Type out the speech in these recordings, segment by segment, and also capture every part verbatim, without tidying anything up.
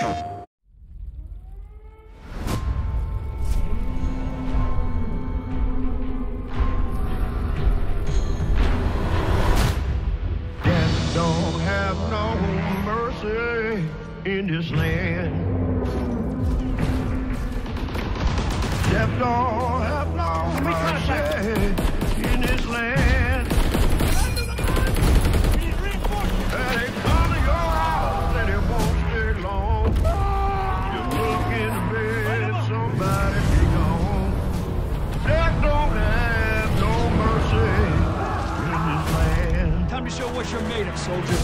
Don't have no mercy in this land. Death don't have no mercy in this land. And they come to your house and it won't stay long. You look in the bed, somebody be gone. Death don't have no mercy in this land. Time to show what you're made of, soldier.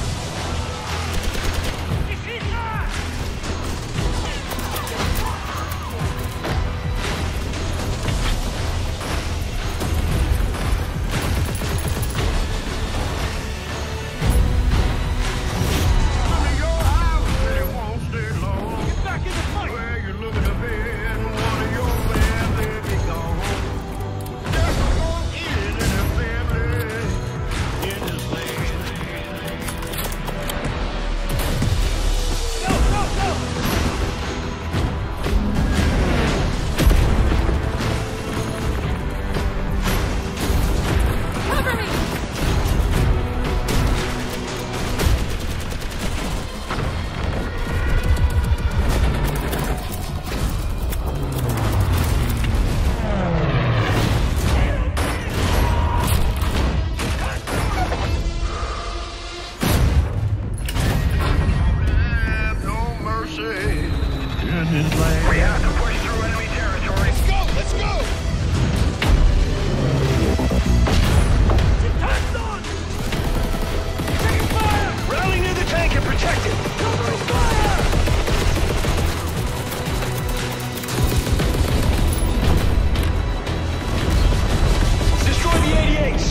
We have to push through enemy territory. Let's go! Let's go! Tank's on! Taking fire! Rally near the tank and protect it! Covering fire! Destroy the eighty-eights!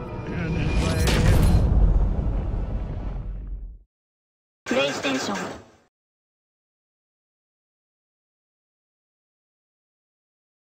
PlayStation